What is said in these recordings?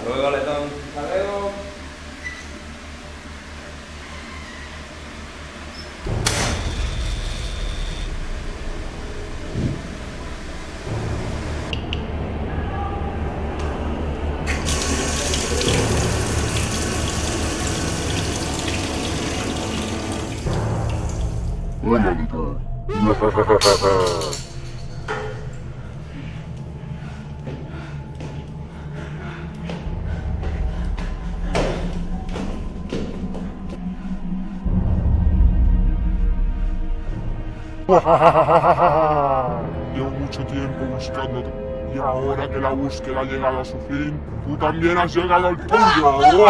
Luego, Letón. Hasta luego. Hola, Letón. Llevo mucho tiempo buscándote y ahora que la búsqueda ha llegado a su fin, tú también has llegado al tuyo.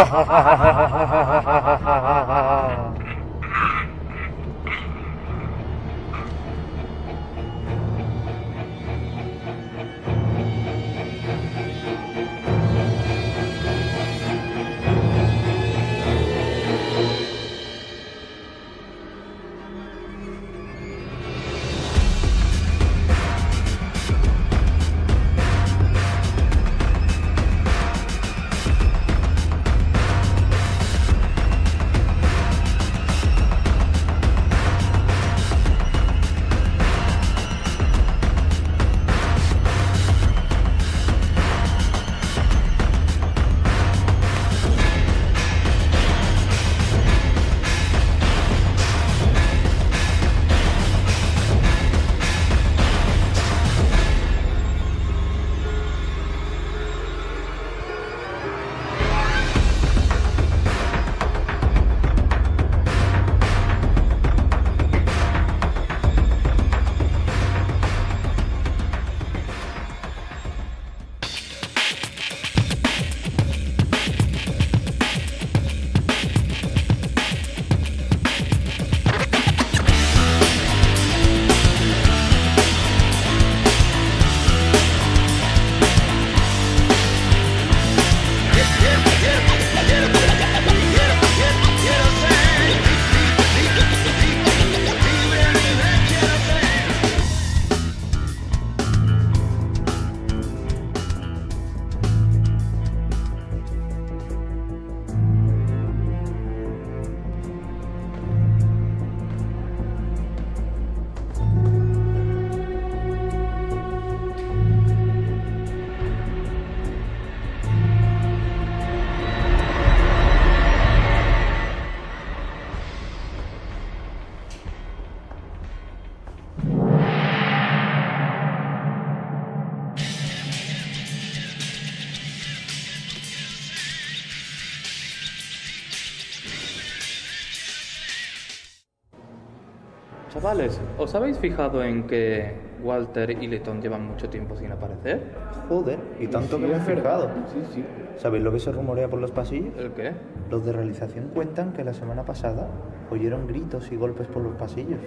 Chavales, ¿os habéis fijado en que Walter y Letón llevan mucho tiempo sin aparecer? Joder, y tanto Sí, que me he es verdad. fijado. Sí, sí. ¿Sabéis lo que se rumorea por los pasillos? ¿El qué? Los de realización cuentan que la semana pasada oyeron gritos y golpes por los pasillos.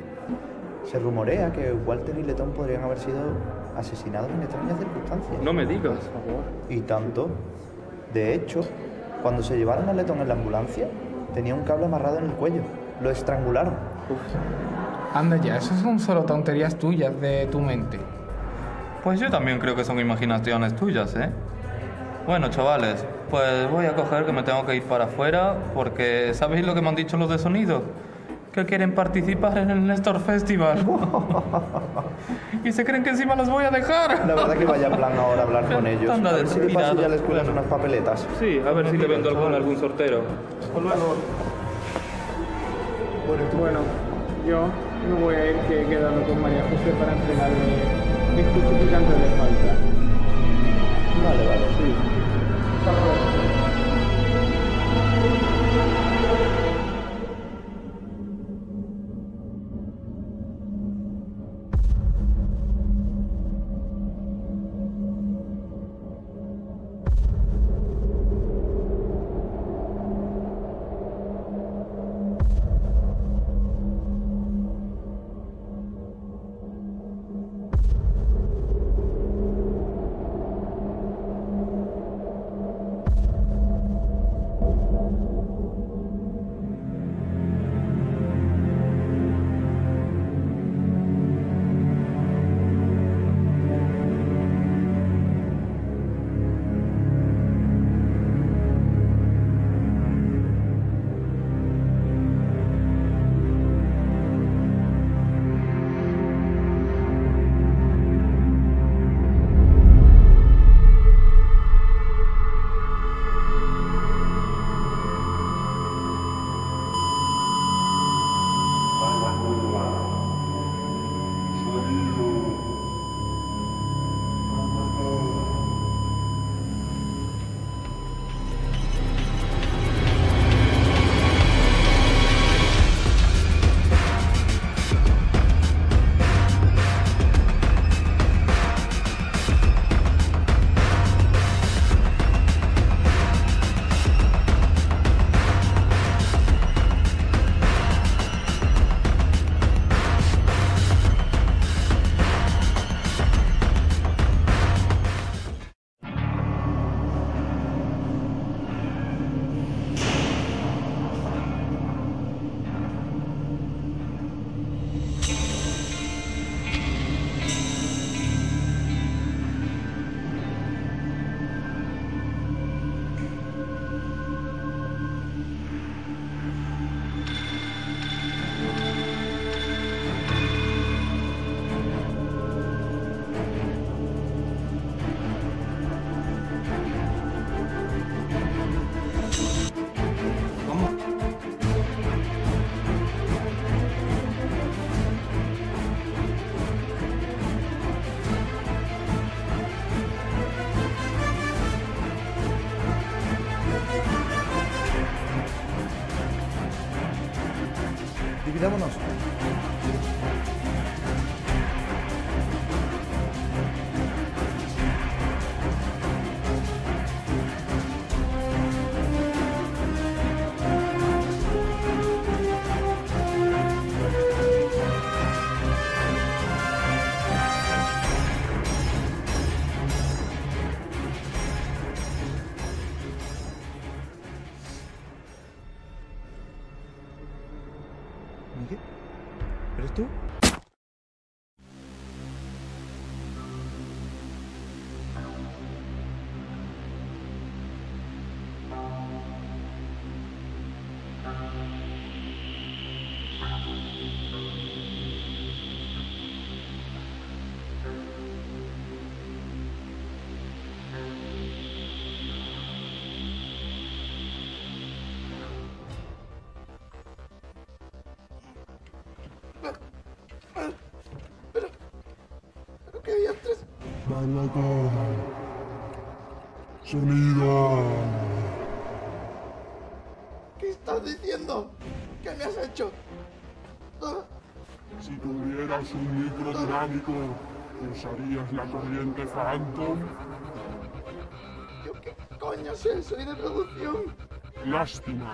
Se rumorea que Walter y Letón podrían haber sido asesinados en extrañas circunstancias. No me digas. Por favor. Y tanto. De hecho, cuando se llevaron a Letón en la ambulancia, tenía un cable amarrado en el cuello. Lo estrangularon. Anda ya, eso son solo tonterías tuyas de tu mente. Pues yo también creo que son imaginaciones tuyas, ¿eh? Bueno, chavales, pues voy a coger que me tengo que ir para afuera porque ¿sabéis lo que me han dicho los de sonido? Que quieren participar en el Nestor Festival. Y se creen que encima los voy a dejar. La verdad que vaya plan ahora hablar con ellos. Anda A ver si le paso descuidado. ya a la escuela unas papeletas. Sí, a ver si le vendo algún sortero. Hasta luego. Bueno, yo me voy a ir que he quedado con María José para entregarle mis justificantes de falta. Vale, vale. Sí. Hasta luego. Pidámonos. ¿Miguel? ¿Eres tú? ¿Pero qué diantres? Malaca. Sonido. ¿Qué estás diciendo? ¿Qué me has hecho? Ah, Si tuvieras un micro dinámico, ¿usarías la corriente Phantom? ¿Yo qué coño sé? Soy de producción. Lástima.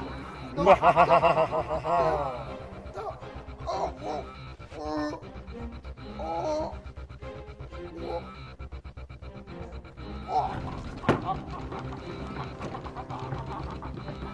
Oh, oh, oh, oh, oh.